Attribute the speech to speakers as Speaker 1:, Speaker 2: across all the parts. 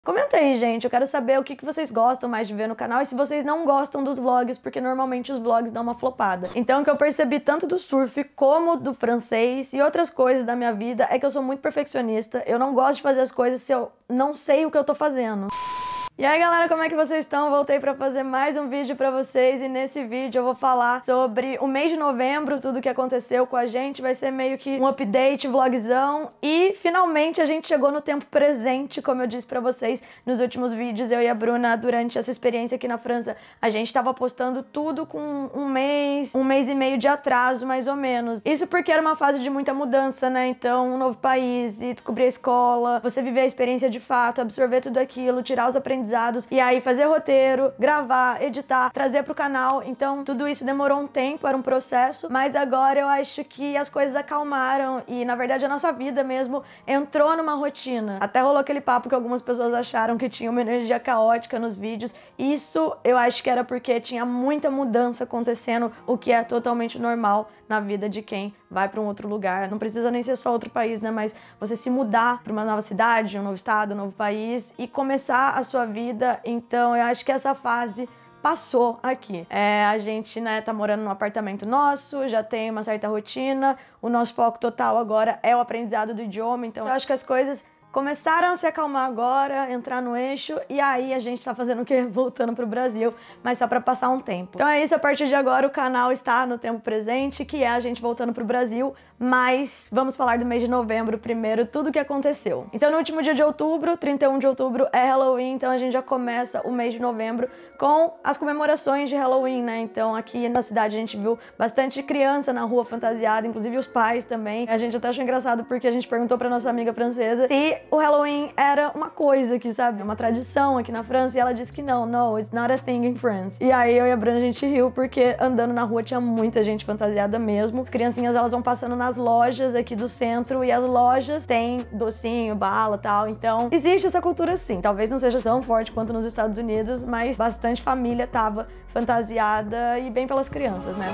Speaker 1: Comenta aí, gente, eu quero saber o que vocês gostam mais de ver no canal e se vocês não gostam dos vlogs, porque normalmente os vlogs dão uma flopada. Então o que eu percebi tanto do surf como do francês e outras coisas da minha vida é que eu sou muito perfeccionista, eu não gosto de fazer as coisas se eu não sei o que eu tô fazendo. E aí galera, como é que vocês estão? Voltei pra fazer mais um vídeo pra vocês e nesse vídeo eu vou falar sobre o mês de novembro, tudo que aconteceu com a gente, vai ser meio que um update, vlogzão e finalmente a gente chegou no tempo presente, como eu disse pra vocês nos últimos vídeos, eu e a Bruna, durante essa experiência aqui na França, a gente tava postando tudo com um mês e meio de atraso, mais ou menos. Isso porque era uma fase de muita mudança, né? Então, um novo país, e descobrir a escola, você viver a experiência de fato, absorver tudo aquilo, tirar os aprendizados, e aí fazer roteiro, gravar, editar, trazer pro canal. Então tudo isso demorou um tempo, era um processo, mas agora eu acho que as coisas acalmaram e na verdade a nossa vida mesmo entrou numa rotina. Até rolou aquele papo que algumas pessoas acharam que tinha uma energia caótica nos vídeos. Isso eu acho que era porque tinha muita mudança acontecendo, o que é totalmente normal na vida de quem vai para um outro lugar. Não precisa nem ser só outro país, né? Mas você se mudar para uma nova cidade, um novo estado, um novo país e começar a sua vida. Então eu acho que essa fase passou aqui. A gente, né, tá morando num apartamento nosso, já tem uma certa rotina, o nosso foco total agora é o aprendizado do idioma, então eu acho que as coisas começaram a se acalmar agora, entrar no eixo, e aí a gente tá fazendo o quê? Voltando pro Brasil, mas só pra passar um tempo. Então é isso, a partir de agora o canal está no tempo presente, que é a gente voltando pro Brasil, mas vamos falar do mês de novembro primeiro, tudo o que aconteceu. Então no último dia de outubro, 31 de outubro, é Halloween, então a gente já começa o mês de novembro com as comemorações de Halloween, né? Então aqui na cidade a gente viu bastante criança na rua fantasiada, inclusive os pais também. A gente até achou engraçado porque a gente perguntou pra nossa amiga francesa se o Halloween era uma coisa aqui, sabe? Uma tradição aqui na França, e ela disse que não, no, it's not a thing in France. E aí eu e a Bruna a gente riu porque andando na rua tinha muita gente fantasiada mesmo. As criancinhas elas vão passando nas lojas aqui do centro e as lojas têm docinho, bala, tal. Então existe essa cultura sim. Talvez não seja tão forte quanto nos Estados Unidos, mas bastante família tava fantasiada e bem pelas crianças, né?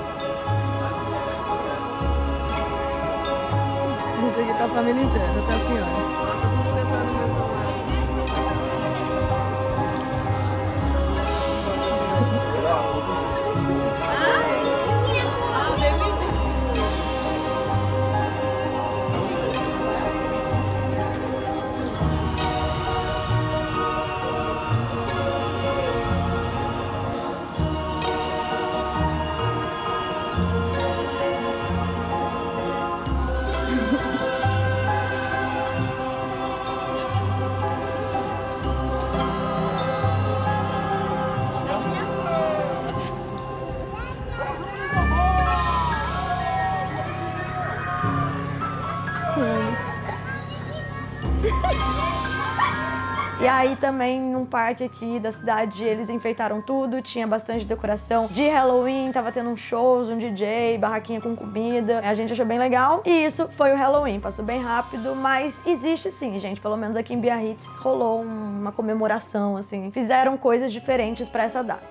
Speaker 1: Isso aqui tá a família inteira, até a senhora. E aí também num parque aqui da cidade eles enfeitaram tudo, tinha bastante decoração de Halloween, tava tendo um shows, um DJ, barraquinha com comida, a gente achou bem legal. E isso foi o Halloween, passou bem rápido, mas existe sim, gente, pelo menos aqui em Biarritz rolou uma comemoração, assim, fizeram coisas diferentes pra essa data.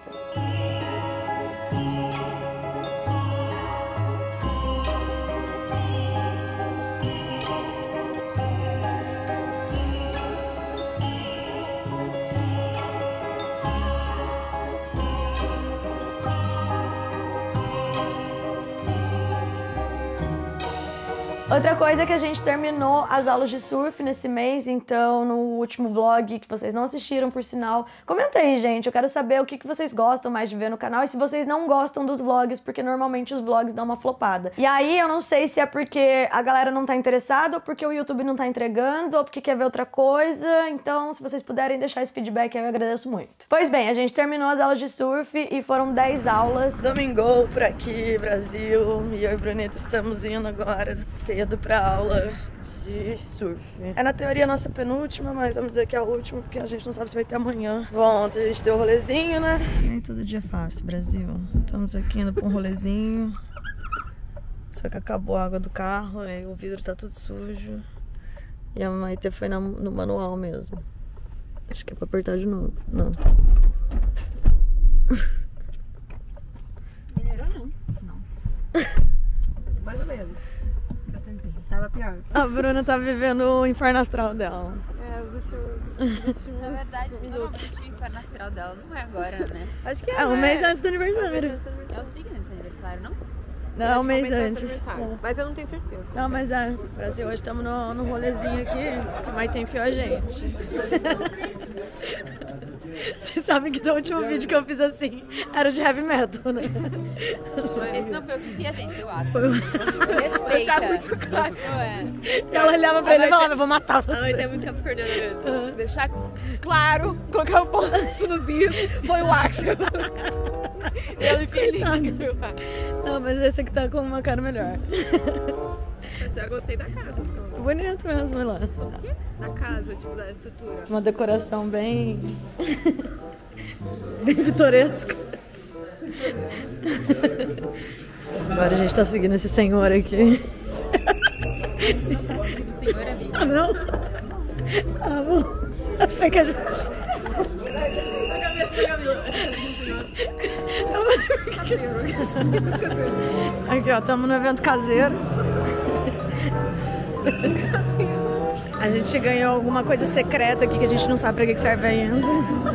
Speaker 1: Outra coisa é que a gente terminou as aulas de surf nesse mês, então no último vlog que vocês não assistiram, por sinal, comenta aí, gente, eu quero saber o que vocês gostam mais de ver no canal e se vocês não gostam dos vlogs, porque normalmente os vlogs dão uma flopada. E aí eu não sei se é porque a galera não tá interessada, ou porque o YouTube não tá entregando, ou porque quer ver outra coisa, então se vocês puderem deixar esse feedback eu agradeço muito. Pois bem, a gente terminou as aulas de surf e foram 10 aulas. Domingou por aqui, Brasil, e eu e Bruneta estamos indo agora cedo pra aula de surf. É na teoria a nossa penúltima, mas vamos dizer que é a última, porque a gente não sabe se vai ter amanhã. Bom, ontem a gente deu um rolezinho, né? Nem todo dia é fácil, Brasil. Estamos aqui indo pra um rolezinho. Só que acabou a água do carro, aí o vidro tá tudo sujo. E a Maite foi no manual mesmo. Acho que é pra apertar de novo. Não.
Speaker 2: Melhorou não? Não. Mais ou menos. Eu tentei. Tava pior.
Speaker 1: A Bruna tá vivendo o inferno astral dela.
Speaker 2: É, os últimos Na verdade, normalmente o inferno astral dela não é agora, né?
Speaker 3: Acho que
Speaker 1: É um mês antes do aniversário.
Speaker 2: É o signo desse aniversário, não?
Speaker 1: Não, é um mês antes.
Speaker 3: Mas eu não tenho certeza.
Speaker 1: Não, mas é, Brasil, hoje estamos no rolezinho aqui, que mais tem fio a gente. Vocês sabem que do último vídeo que eu fiz assim, era de heavy metal, né?
Speaker 2: Esse não foi o que fia, gente, eu acho.
Speaker 1: Foi.
Speaker 2: Respeita.
Speaker 3: muito claro.
Speaker 1: Ela olhava pra ele e falava, eu vou matar
Speaker 3: A noite é
Speaker 1: você.
Speaker 3: muito capricorniana mesmo. Deixar claro, colocar o ponto nos is, foi o Axel. Ele feliz.
Speaker 1: Não, mas esse aqui tá com uma cara melhor.
Speaker 3: Eu já gostei da casa.
Speaker 1: Bonito mesmo, olha lá.
Speaker 3: Da casa, tipo, da estrutura.
Speaker 1: Uma decoração bem... bem vitoresca. Agora a gente tá seguindo esse senhor aqui.
Speaker 2: O senhor amigo.
Speaker 1: Ah, não? Ah, bom. Achei que a gente... Aqui, ó, estamos no evento caseiro. A gente ganhou alguma coisa secreta aqui que a gente não sabe pra que serve ainda.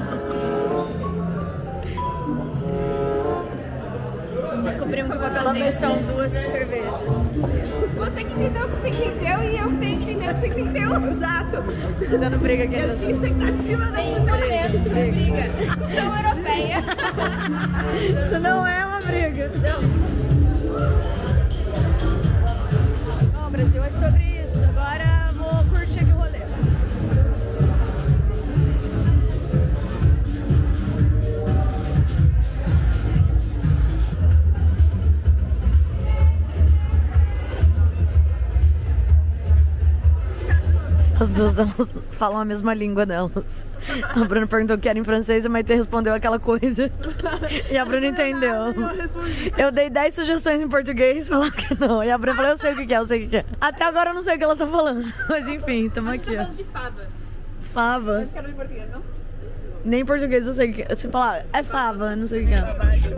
Speaker 1: Descobrimos que o papelzinho são 2 cervejas.
Speaker 3: Você que entendeu o que você entendeu e eu tenho que entender o que você entendeu. Exato.
Speaker 1: Tá dando briga aqui.
Speaker 3: Eu tinha expectativa desse momento de briga. Sou europeia.
Speaker 1: Isso não é uma briga. Não, Brasil, é sobre isso. Agora vou curtir aqui o rolê. As duas falam a mesma língua delas. A Bruna perguntou que era em francês, a Maite respondeu aquela coisa. E a Bruna entendeu. Eu dei 10 sugestões em português, falaram que não. E a Bruna falou, eu sei o que é, eu sei o que é. Até agora eu não sei o que elas estão falando. Mas enfim, estamos aqui, ó.
Speaker 3: de fava.
Speaker 1: Fava.
Speaker 3: Acho que era em português, não?
Speaker 1: Nem em português eu sei o que é. Se falar, é fava, não sei o que é.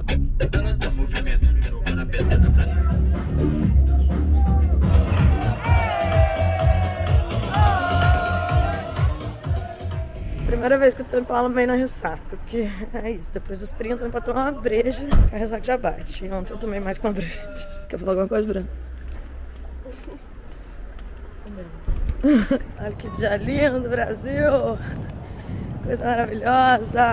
Speaker 1: Primeira vez que eu tô em Paula bem na ressaca, porque é isso, depois dos 30 pra tomar uma breja, a ressaca já bate. E ontem eu tomei mais que uma breja. Quer falar alguma coisa, Bruno? Olha que dia lindo, Brasil! Coisa maravilhosa!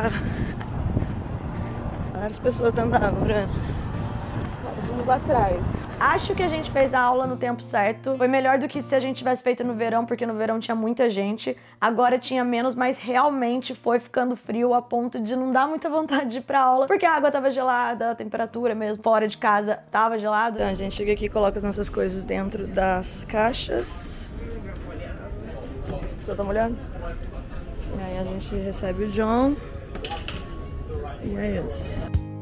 Speaker 1: Várias pessoas dentro da água, Bruno.
Speaker 3: Vamos lá atrás.
Speaker 1: Acho que a gente fez a aula no tempo certo. Foi melhor do que se a gente tivesse feito no verão, porque no verão tinha muita gente. Agora tinha menos, mas realmente foi ficando frio a ponto de não dar muita vontade de ir pra aula, porque a água tava gelada, a temperatura mesmo fora de casa tava gelada. Então a gente chega aqui e coloca as nossas coisas dentro das caixas. O senhor tá molhado? E aí a gente recebe o John. E é isso.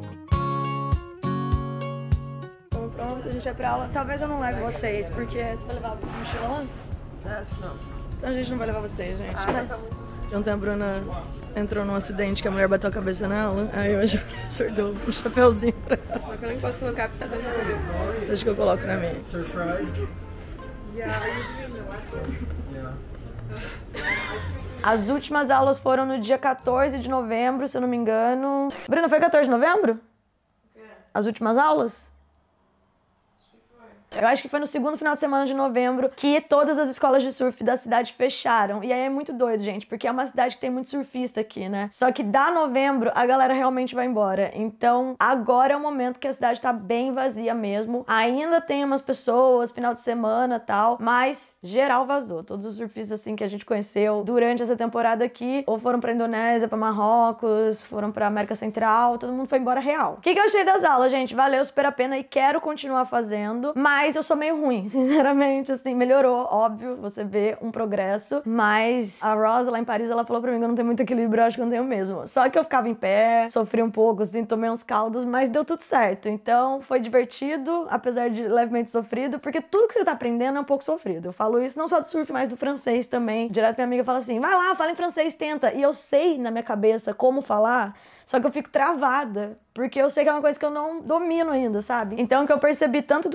Speaker 1: Pronto, a gente vai pra aula. Talvez eu não leve vocês, porque você vai levar a mochila lá?
Speaker 3: Acho que não.
Speaker 1: Então a gente não vai levar vocês, gente.
Speaker 3: Mas...
Speaker 1: Ontem a Bruna entrou num acidente que a mulher bateu a cabeça nela. Aí hoje o professor deu um chapeuzinho pra ela.
Speaker 3: Só que eu nem posso colocar porque tá dentro da cabeça.
Speaker 1: Deixa que eu coloco na minha. As últimas aulas foram no dia 14 de novembro, se eu não me engano. Bruna, foi 14 de novembro? As últimas aulas? Eu acho que foi no segundo final de semana de novembro que todas as escolas de surf da cidade fecharam. E aí é muito doido, gente, porque é uma cidade que tem muito surfista aqui, né? Só que dá novembro, a galera realmente vai embora. Então, agora é o momento que a cidade tá bem vazia mesmo. Ainda tem umas pessoas, final de semana e tal, mas geral vazou. Todos os surfistas, assim, que a gente conheceu durante essa temporada aqui, ou foram pra Indonésia, pra Marrocos, foram pra América Central, todo mundo foi embora real. O que eu achei das aulas, gente? Valeu super a pena e quero continuar fazendo, mas eu sou meio ruim, sinceramente, assim, melhorou, óbvio, você vê um progresso, mas a Rosa lá em Paris, ela falou pra mim que eu não tenho muito equilíbrio, eu acho que eu não tenho mesmo. Só que eu ficava em pé, sofri um pouco, assim, tomei uns caldos, mas deu tudo certo. Então, foi divertido, apesar de levemente sofrido, porque tudo que você tá aprendendo é um pouco sofrido. Eu falo isso não só do surf, mas do francês também. Direto minha amiga fala assim, vai lá, fala em francês, tenta. E eu sei na minha cabeça como falar, só que eu fico travada, porque eu sei que é uma coisa que eu não domino ainda, sabe? Então, o que eu percebi tanto do surf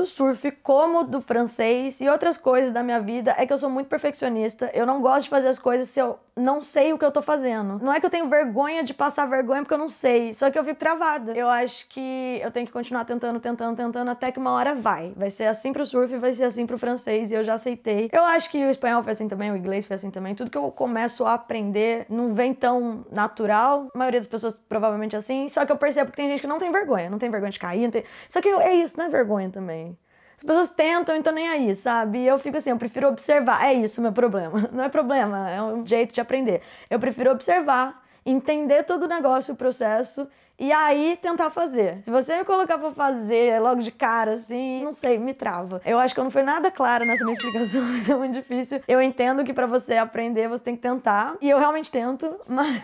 Speaker 1: surf como do francês e outras coisas da minha vida é que eu sou muito perfeccionista. Eu não gosto de fazer as coisas se eu não sei o que eu tô fazendo. Não é que eu tenho vergonha de passar vergonha porque eu não sei, só que eu fico travada. Eu acho que eu tenho que continuar tentando até que uma hora vai. Vai ser assim pro surf, vai ser assim pro francês e eu já aceitei. Eu acho que o espanhol foi assim também, o inglês foi assim também. Tudo que eu começo a aprender não vem tão natural. A maioria das pessoas provavelmente assim, só que eu percebo que tem gente que não tem vergonha de cair, não tem... Só que é isso, não é vergonha também. As pessoas tentam, então nem aí, sabe? E eu fico assim, eu prefiro observar. É isso o meu problema. Não é problema, é um jeito de aprender. Eu prefiro observar, entender todo o negócio, o processo, e aí tentar fazer. Se você me colocar pra fazer logo de cara, assim, não sei, me trava. Eu acho que eu não fui nada clara nessa minha explicação, mas é muito difícil. Eu entendo que pra você aprender, você tem que tentar. E eu realmente tento, mas...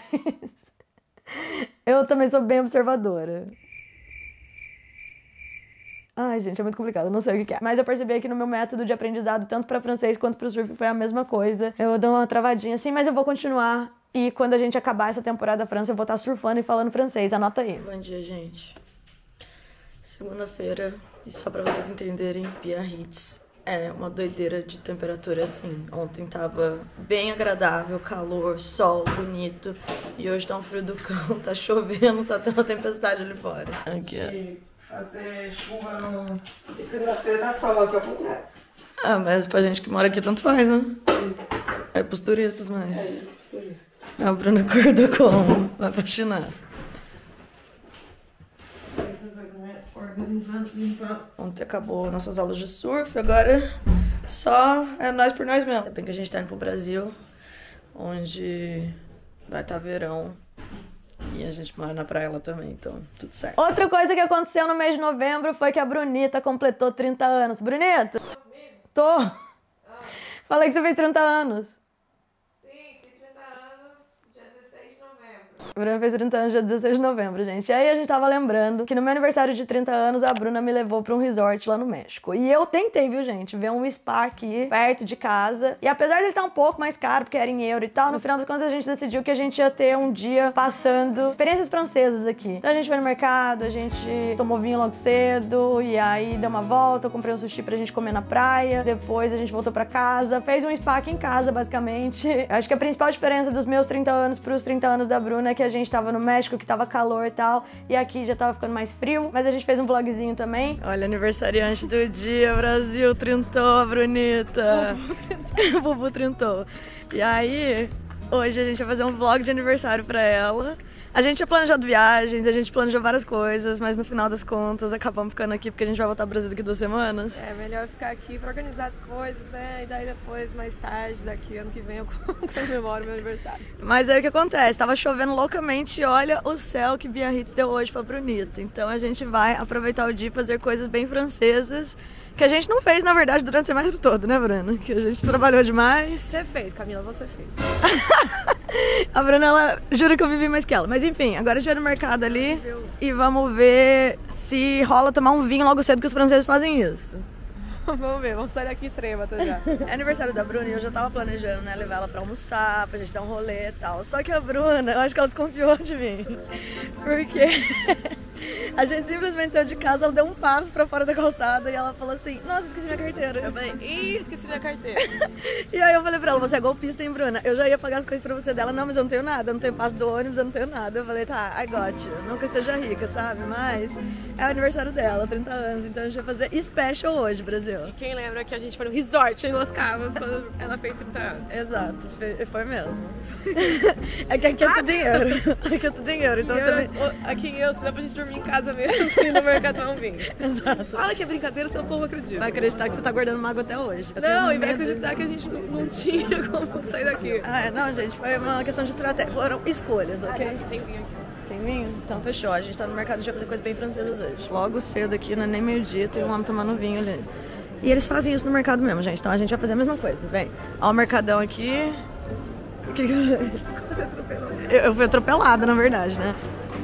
Speaker 1: eu também sou bem observadora. Ai, gente, é muito complicado, eu não sei o que é. Mas eu percebi que no meu método de aprendizado, tanto pra francês quanto pro surf, foi a mesma coisa. Eu dou uma travadinha assim, mas eu vou continuar. E quando a gente acabar essa temporada da França, eu vou estar surfando e falando francês. Anota aí. Bom dia, gente. Segunda-feira, e só pra vocês entenderem, Biarritz é uma doideira de temperatura assim. Ontem tava bem agradável, calor, sol, bonito. E hoje tá um frio do cão, tá chovendo, tá tendo uma tempestade ali fora. Aqui,
Speaker 2: Fazer chuva no... E segunda-feira tá sol, aqui ao contrário.
Speaker 1: Ah, mas pra gente que mora aqui tanto faz, né?
Speaker 2: Sim.
Speaker 1: É pros turistas, mas...
Speaker 2: pros turistas.
Speaker 1: A Bruna acordou como? Vai faxinar.
Speaker 2: Organizando, limpando.
Speaker 1: Ontem acabou nossas aulas de surf, agora só é nós por nós mesmo. É bem que a gente tá indo pro Brasil, onde vai estar verão. E a gente mora na praia lá também, então tudo certo. Outra coisa que aconteceu no mês de novembro foi que a Brunita completou 30 anos. Brunita? Tô. Falei que você fez 30 anos.
Speaker 3: Sim, fiz 30 anos dia 16 de novembro.
Speaker 1: A Bruna fez 30 anos dia 16 de novembro, gente. E aí a gente tava lembrando que no meu aniversário de 30 anos a Bruna me levou pra um resort lá no México. E eu tentei, viu, gente, ver um spa aqui perto de casa. E apesar de ele estar um pouco mais caro, porque era em euro e tal, no final das contas a gente decidiu que a gente ia ter um dia passando experiências francesas aqui. Então a gente foi no mercado, a gente tomou vinho logo cedo, e aí deu uma volta, eu comprei um sushi pra gente comer na praia. Depois a gente voltou pra casa, fez um spa aqui em casa, basicamente. Eu acho que a principal diferença dos meus 30 anos pros 30 anos da Bruna é que a gente tava no México, que tava calor e tal, e aqui já tava ficando mais frio, mas a gente fez um vlogzinho também. Olha, aniversariante do dia, Brasil, trintou, Brunita. O Bubu trintou. E aí, hoje a gente vai fazer um vlog de aniversário pra ela. A gente tinha planejado viagens, a gente planejou várias coisas, mas no final das contas acabamos ficando aqui porque a gente vai voltar ao Brasil daqui 2 semanas.
Speaker 3: É melhor ficar aqui pra organizar as coisas, né? E daí depois, mais tarde, daqui ano que vem, eu comemoro meu aniversário.
Speaker 1: Mas aí o que acontece? Tava chovendo loucamente e olha o céu que Biarritz deu hoje pra Brunita. Então a gente vai aproveitar o dia e fazer coisas bem francesas, que a gente não fez, na verdade, durante o semestre todo, né, Bruna? Que a gente trabalhou demais.
Speaker 3: Você fez, Camila, você fez.
Speaker 1: A Bruna, ela jura que eu vivi mais que ela. Mas enfim, agora a gente vai no mercado ali e vamos ver se rola tomar um vinho logo cedo, que os franceses fazem isso.
Speaker 3: Vamos ver, vamos sair daqui trêbata já.
Speaker 1: É aniversário da Bruna e eu já tava planejando, né, levar ela pra almoçar, pra gente dar um rolê e tal. Só que a Bruna, eu acho que ela desconfiou de mim. Porque a gente simplesmente saiu de casa, ela deu um passo pra fora da calçada e ela falou assim, nossa, esqueci minha carteira.
Speaker 3: Eu falei, ih, esqueci minha carteira.
Speaker 1: E aí eu falei pra ela, você é golpista, hein, Bruna? Eu já ia pagar as coisas pra você dela. Não, mas eu não tenho nada, eu não tenho passo do ônibus, eu não tenho nada. Eu falei, tá, I got you. Não que eu esteja rica, sabe? Mas é o aniversário dela, 30 anos, então a gente vai fazer special hoje, Brasil.
Speaker 3: E quem lembra que a gente foi no resort em Los Cabos quando ela fez 30 anos?
Speaker 1: Exato, foi mesmo. É que aqui é tudo dinheiro. Aqui é tudo dinheiro, então você me...
Speaker 3: Aqui em Euros dá pra gente dormir em casa mesmo e no mercado tomar um vinho.
Speaker 1: Exato.
Speaker 3: Fala que é brincadeira, senão o povo acredita.
Speaker 1: Vai acreditar que você tá guardando mágoa até hoje.
Speaker 3: Não, e vai acreditar que a gente não tinha como sair daqui.
Speaker 1: Ah, não, gente, foi uma questão de estratégia. Foram escolhas, ok?
Speaker 3: Tem vinho aqui.
Speaker 1: Tem vinho? Então fechou. A gente tá no mercado de fazer coisas bem francesas hoje. Logo cedo aqui, não é nem meio-dia, tem um homem tomando vinho ali. E eles fazem isso no mercado mesmo, gente. Então a gente vai fazer a mesma coisa, vem. Ó o mercadão aqui. O que eu fui atropelada, na verdade, né?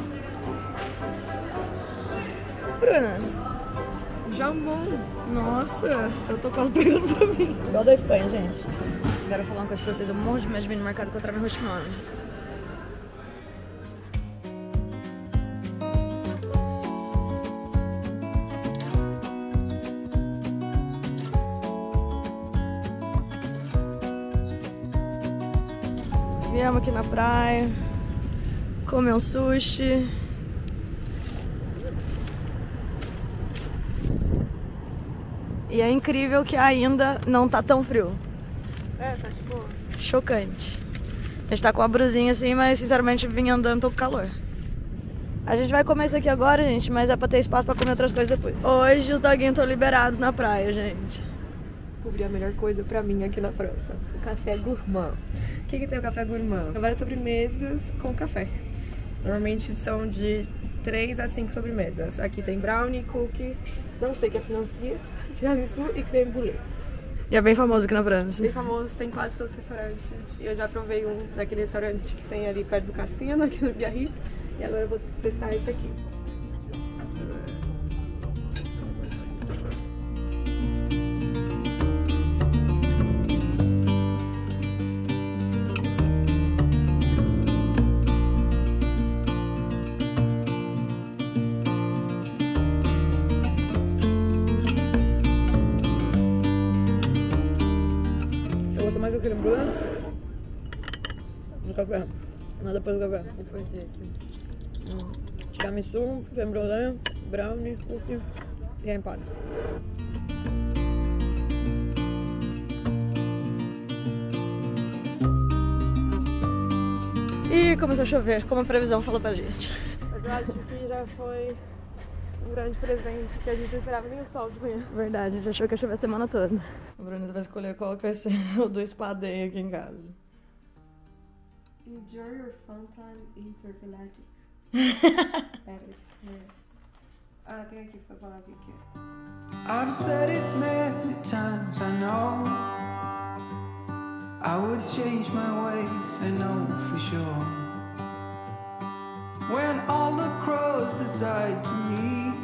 Speaker 1: Bruna.
Speaker 3: Jamon.
Speaker 1: Nossa, eu tô quase pegando pra mim. Igual da Espanha, gente. Quero falar uma coisa pra vocês. Eu morro de medo de vir no mercado encontrar meu roxinone. Viemos aqui na praia, comer um sushi. E é incrível que ainda não tá tão frio.
Speaker 3: É, tá tipo...
Speaker 1: Chocante. A gente tá com a brusinha assim, mas sinceramente vim andando, tô com calor. A gente vai comer isso aqui agora, gente, mas é pra ter espaço pra comer outras coisas depois. Hoje os doguinhos estão liberados na praia, gente.
Speaker 3: Descobri a melhor coisa pra mim aqui na França. O café gourmand. O que tem o café gourmand? São várias sobremesas com café. Normalmente são de 3 a 5 sobremesas. Aqui tem brownie, cookie, não sei o que é financia, tiramisu e creme brulee.
Speaker 1: E é bem famoso aqui na França.
Speaker 3: Bem famoso, tem quase todos os restaurantes. E eu já provei um daquele restaurante que tem ali perto do cassino, aqui no Biarritz. E agora eu vou testar esse aqui.
Speaker 1: Você gosta mais do creme brulee? Do café? Nada depois do café?
Speaker 3: Depois disso.
Speaker 1: Tiramisu, creme brulee, brownie, cookie e a empada. E começou a chover, como a previsão falou pra gente.
Speaker 3: Mas eu acho que já foi um grande presente, porque a gente não esperava nem o sol de manhã.
Speaker 1: Verdade, a gente achou que ia chover a semana toda. A Brunita vai escolher qual que vai ser o do espadeio aqui em casa.
Speaker 3: Enjoy your fun time intergalactic. Better experience. Ah, tem aqui pra falar o que é.
Speaker 4: I've said it many times, I know I would change my ways, I know for sure. When all the crows decide to meet,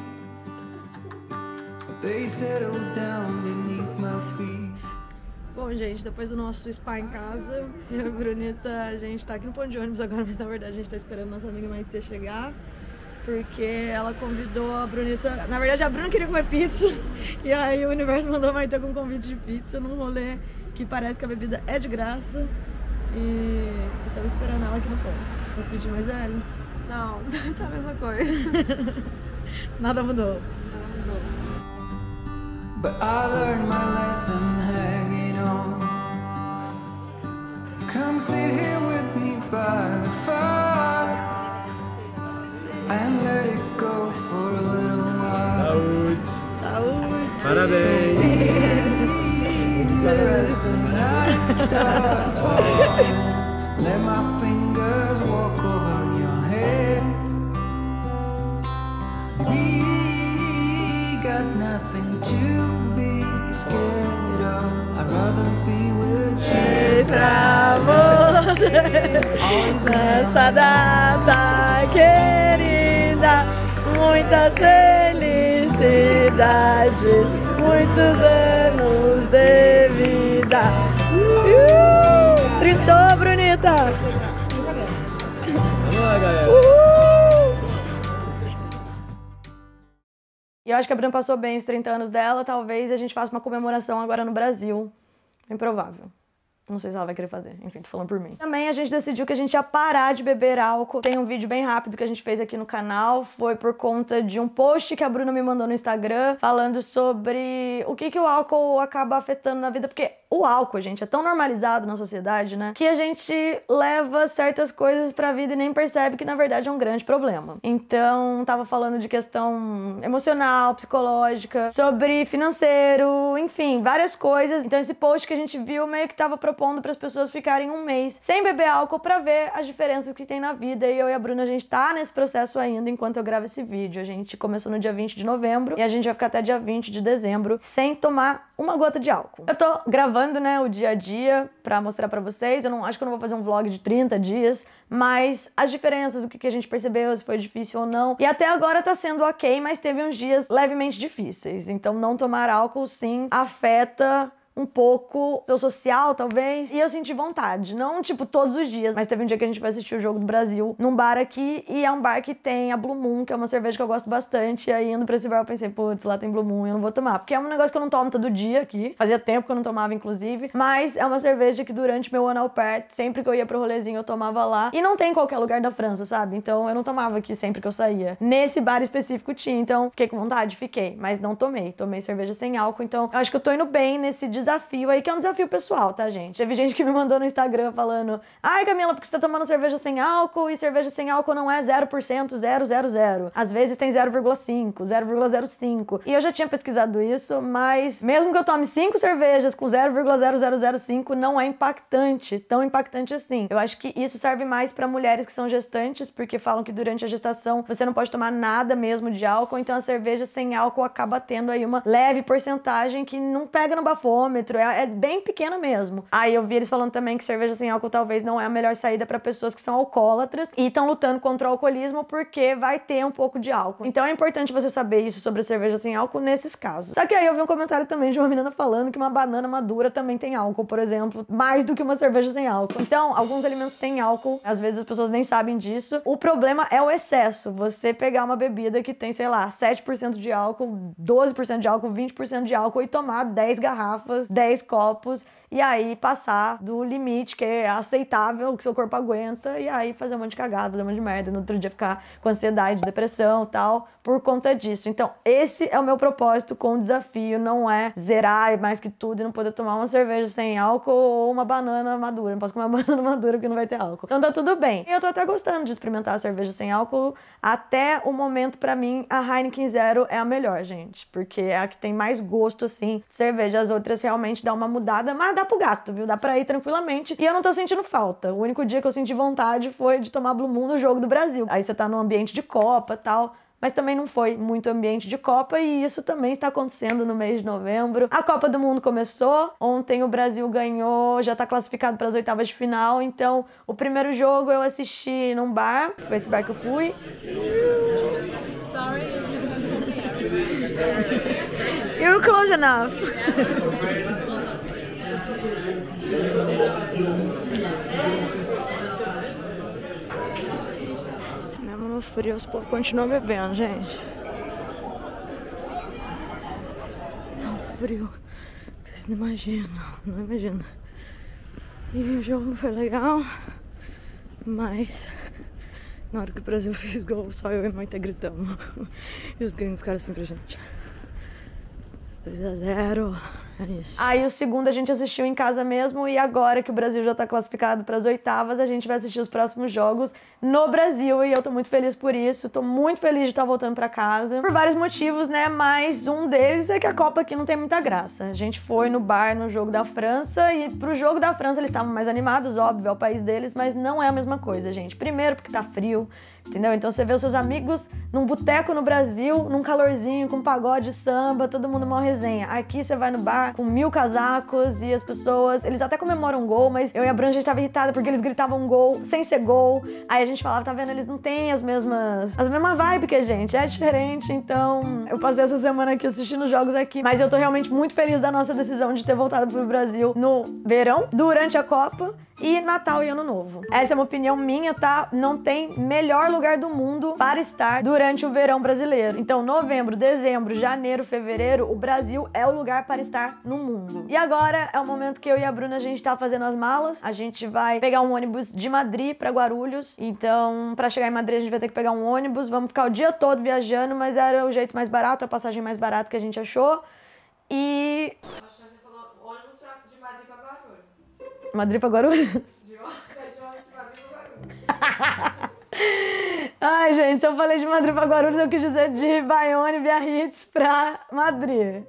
Speaker 4: they settle down beneath my feet.
Speaker 1: Bom, gente, depois do nosso spa em casa, eu e a Brunita, a gente tá aqui no ponto de ônibus agora, mas na verdade a gente tá esperando nossa amiga Maite chegar, porque ela convidou a Brunita... Na verdade, a Bruna queria comer pizza, e aí o universo mandou a Maite com um convite de pizza num rolê que parece que a bebida é de graça, e eu tava esperando ela aqui no ponto. Você sentiu mais velho?
Speaker 3: Não, tá a mesma coisa.
Speaker 1: Nada mudou.
Speaker 4: But I learned my lesson hanging on. Come sit here with me by the fire and let it go for a little while.
Speaker 5: Saúde!
Speaker 1: Saúde!
Speaker 5: Parabéns!
Speaker 4: As the night starts falling, let my fingers walk over your head. We got nothing to be scared of. I'd rather be with you.
Speaker 1: Pra você nessa data querida, muitas felicidades, muitos anos de vida. Tristou, Brunita!
Speaker 5: Vamos lá, galera!
Speaker 1: E eu acho que a Bruna passou bem os 30 anos dela, talvez a gente faça uma comemoração agora no Brasil. Bem provável. Não sei se ela vai querer fazer. Enfim, tô falando por mim. Também a gente decidiu que a gente ia parar de beber álcool. Tem um vídeo bem rápido que a gente fez aqui no canal. Foi por conta de um post que a Bruna me mandou no Instagram falando sobre o que o álcool acaba afetando na vida. Porque o álcool, gente, é tão normalizado na sociedade, né? Que a gente leva certas coisas pra vida e nem percebe que, na verdade, é um grande problema. Então, tava falando de questão emocional, psicológica, sobre financeiro, enfim, várias coisas. Então, esse post que a gente viu meio que tava propondo para as pessoas ficarem um mês sem beber álcool pra ver as diferenças que tem na vida. E eu e a Bruna, a gente tá nesse processo ainda enquanto eu gravo esse vídeo. A gente começou no dia 20 de novembro e a gente vai ficar até dia 20 de dezembro sem tomar uma gota de álcool. Eu tô gravando, né, o dia a dia pra mostrar pra vocês. Eu não acho que eu não vou fazer um vlog de 30 dias, mas as diferenças, o que a gente percebeu, se foi difícil ou não. E até agora tá sendo ok, mas teve uns dias levemente difíceis. Então não tomar álcool, sim, afeta um pouco seu social, talvez, e eu senti vontade. Não, tipo, todos os dias, mas teve um dia que a gente foi assistir o Jogo do Brasil num bar aqui, e é um bar que tem a Blue Moon, que é uma cerveja que eu gosto bastante, e aí indo pra esse bar eu pensei, putz, lá tem Blue Moon, eu não vou tomar, porque é um negócio que eu não tomo todo dia aqui, fazia tempo que eu não tomava, inclusive, mas é uma cerveja que durante meu ano au pair, sempre que eu ia pro rolezinho eu tomava lá, e não tem em qualquer lugar da França, sabe? Então eu não tomava aqui sempre que eu saía. Nesse bar específico tinha, então fiquei com vontade, fiquei, mas não tomei cerveja sem álcool, então eu acho que eu tô indo bem nesse desafio aí, que é um desafio pessoal, tá, gente? Teve gente que me mandou no Instagram falando, ai, Camila, porque você tá tomando cerveja sem álcool, e cerveja sem álcool não é 0%, 000. Às vezes tem 0,5, 0,05. E eu já tinha pesquisado isso, mas mesmo que eu tome 5 cervejas com 0,0005, não é impactante, tão impactante assim. Eu acho que isso serve mais pra mulheres que são gestantes, porque falam que durante a gestação você não pode tomar nada mesmo de álcool, então a cerveja sem álcool acaba tendo aí uma leve porcentagem que não pega no bafômetro, é bem pequena mesmo. Aí eu vi eles falando também que cerveja sem álcool talvez não é a melhor saída pra pessoas que são alcoólatras e estão lutando contra o alcoolismo porque vai ter um pouco de álcool. Então é importante você saber isso sobre a cerveja sem álcool nesses casos. Só que aí eu vi um comentário também de uma menina falando que uma banana madura também tem álcool, por exemplo, mais do que uma cerveja sem álcool. Então, alguns alimentos têm álcool, às vezes as pessoas nem sabem disso. O problema é o excesso. Você pegar uma bebida que tem, sei lá, 7% de álcool, 12% de álcool, 20% de álcool e tomar 10 garrafas, 10 copos e aí passar do limite que é aceitável, que seu corpo aguenta, e aí fazer um monte de cagada, fazer um monte de merda, no outro dia ficar com ansiedade, depressão e tal, por conta disso. Então, esse é o meu propósito com o desafio, não é zerar mais que tudo e não poder tomar uma cerveja sem álcool ou uma banana madura. Não posso comer uma banana madura porque não vai ter álcool. Então tá tudo bem. E eu tô até gostando de experimentar a cerveja sem álcool. Até o momento, pra mim, a Heineken Zero é a melhor, gente, porque é a que tem mais gosto, assim, de cerveja. As outras realmente dão uma mudada, mas dá pro gasto, viu? Dá pra ir tranquilamente. E eu não tô sentindo falta. O único dia que eu senti vontade foi de tomar Blue Moon no Jogo do Brasil. Aí você tá num ambiente de Copa e tal, mas também não foi muito ambiente de Copa, e isso também está acontecendo no mês de novembro. A Copa do Mundo começou, ontem o Brasil ganhou, já tá classificado para as oitavas de final, então o primeiro jogo eu assisti num bar, foi esse bar que eu fui.
Speaker 2: Sorry.
Speaker 1: You're close enough. Mesmo no frio, os povos continuam bebendo, gente. Tá um frio que vocês não imaginam, não imaginam. E o jogo foi legal, mas na hora que o Brasil fez gol, só eu e a mãe tá gritando. E os gringos ficaram assim pra gente. 2-0. É isso. Aí o segundo a gente assistiu em casa mesmo, e agora que o Brasil já tá classificado para as oitavas, a gente vai assistir os próximos jogos no Brasil, e eu tô muito feliz por isso. Tô muito feliz de estar voltando pra casa, por vários motivos, né? Mas um deles é que a Copa aqui não tem muita graça. A gente foi no bar no jogo da França, e pro jogo da França eles estavam mais animados, óbvio, é o país deles, mas não é a mesma coisa, gente. Primeiro porque tá frio, entendeu? Então você vê os seus amigos num boteco no Brasil, num calorzinho, com pagode, samba, todo mundo mó resenha. Aqui você vai no bar com 1000 casacos e as pessoas, eles até comemoram gol, mas eu e a Bruna, a gente tava irritada porque eles gritavam gol sem ser gol. Aí a gente falava, tá vendo, eles não têm a mesma vibe que a gente, é diferente. Então eu passei essa semana aqui assistindo os jogos aqui, mas eu tô realmente muito feliz da nossa decisão de ter voltado pro Brasil no verão, durante a Copa, e Natal e Ano Novo. Essa é uma opinião minha, tá? Não tem melhor lugar do mundo para estar durante o verão brasileiro. Então, novembro, dezembro, janeiro, fevereiro, o Brasil é o lugar para estar no mundo. E agora é o momento que eu e a Bruna, a gente tá fazendo as malas. A gente vai pegar um ônibus de Madrid para Guarulhos. Então, para chegar em Madrid, a gente vai ter que pegar um ônibus. Vamos ficar o dia todo viajando, mas era o jeito mais barato, a passagem mais barata que a gente achou. E...
Speaker 2: Você falou ônibus de Madrid pra Guarulhos.
Speaker 1: Madrid pra Guarulhos?
Speaker 2: De ônibus de Madrid pra Guarulhos.
Speaker 1: Ai, gente, se eu falei de Madrid pra Guarulhos, eu quis dizer de Bayonne, Biarritz pra Madrid.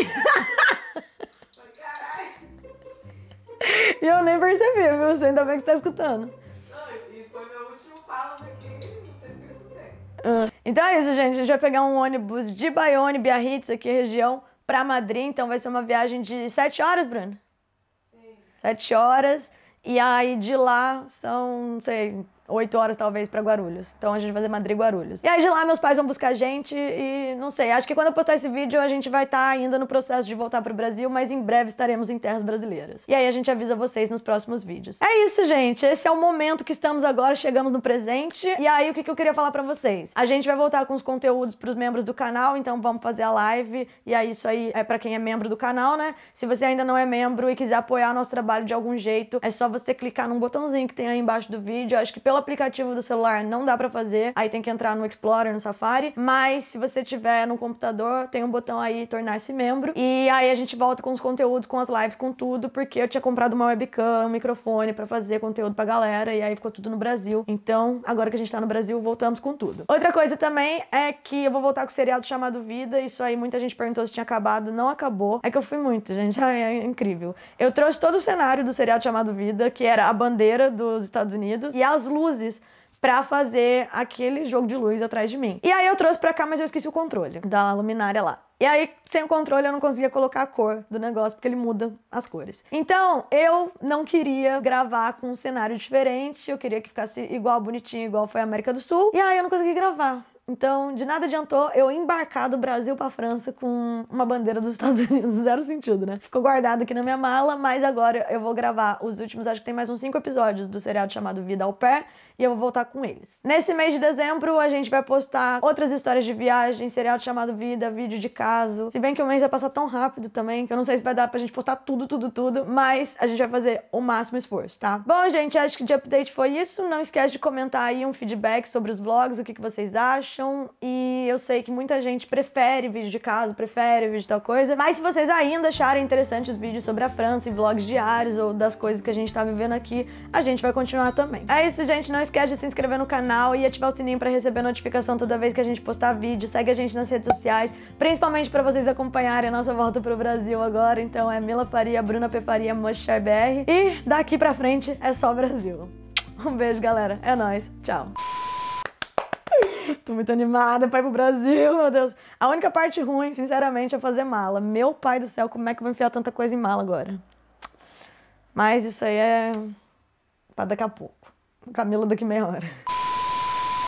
Speaker 1: E eu nem percebi, viu? Você ainda bem que você tá escutando.
Speaker 2: Não, e foi meu último fala aqui, não sei porque eu escutei.
Speaker 1: Então é isso, gente. A gente vai pegar um ônibus de Bayonne, Biarritz, aqui região, pra Madrid. Então vai ser uma viagem de 7 horas, Bruno?
Speaker 2: Sim.
Speaker 1: 7 horas. E aí de lá são, não sei, 8 horas talvez pra Guarulhos. Então a gente vai fazer Madrid-Guarulhos. E aí de lá meus pais vão buscar a gente e não sei, acho que quando eu postar esse vídeo a gente vai estar ainda no processo de voltar pro Brasil, mas em breve estaremos em terras brasileiras. E aí a gente avisa vocês nos próximos vídeos. É isso, gente. Esse é o momento que estamos agora, chegamos no presente. E aí o que eu queria falar pra vocês? A gente vai voltar com os conteúdos pros membros do canal, então vamos fazer a live. E aí isso aí é pra quem é membro do canal, né? Se você ainda não é membro e quiser apoiar nosso trabalho de algum jeito, é só você clicar num botãozinho que tem aí embaixo do vídeo. Eu acho que pelo aplicativo do celular não dá pra fazer, aí tem que entrar no Explorer, no Safari, mas se você tiver no computador, tem um botão aí, tornar-se membro, e aí a gente volta com os conteúdos, com as lives, com tudo, porque eu tinha comprado uma webcam, um microfone pra fazer conteúdo pra galera, e aí ficou tudo no Brasil. Então, agora que a gente tá no Brasil, voltamos com tudo. Outra coisa também é que eu vou voltar com o seriado chamado Vida, isso aí muita gente perguntou se tinha acabado, não acabou. É que eu fui muito, gente, é incrível. Eu trouxe todo o cenário do seriado chamado Vida, que era a bandeira dos Estados Unidos, e as luzes pra fazer aquele jogo de luz atrás de mim. E aí eu trouxe pra cá, mas eu esqueci o controle da luminária lá. E aí, sem o controle, eu não conseguia colocar a cor do negócio, porque ele muda as cores. Então, eu não queria gravar com um cenário diferente, eu queria que ficasse igual, bonitinho, igual foi a América do Sul. E aí eu não consegui gravar. Então, de nada adiantou eu embarcar do Brasil pra França com uma bandeira dos Estados Unidos. Zero sentido, né? Ficou guardado aqui na minha mala, mas agora eu vou gravar os últimos, acho que tem mais uns 5 episódios do seriado chamado Vida ao Pé, e eu vou voltar com eles. Nesse mês de dezembro, a gente vai postar outras histórias de viagem, seriado chamado Vida, vídeo de caso. Se bem que o mês vai passar tão rápido também, que eu não sei se vai dar pra gente postar tudo, mas a gente vai fazer o máximo esforço, tá? Bom, gente, acho que de update foi isso. Não esquece de comentar aí um feedback sobre os vlogs, o que vocês acham. E eu sei que muita gente prefere vídeo de caso, prefere vídeo de tal coisa, mas se vocês ainda acharem interessantes vídeos sobre a França e vlogs diários ou das coisas que a gente tá vivendo aqui, a gente vai continuar também. É isso, gente, não esquece de se inscrever no canal e ativar o sininho pra receber notificação toda vez que a gente postar vídeo. Segue a gente nas redes sociais, principalmente pra vocês acompanharem a nossa volta pro Brasil agora. Então é Mila Faria, Bruna P. Faria, Mochar BR, e daqui pra frente é só Brasil. Um beijo, galera, é nóis, tchau. Tô muito animada pra ir pro Brasil, meu Deus. A única parte ruim, sinceramente, é fazer mala. Meu pai do céu, como é que eu vou enfiar tanta coisa em mala agora? Mas isso aí é pra daqui a pouco. Camila daqui meia hora.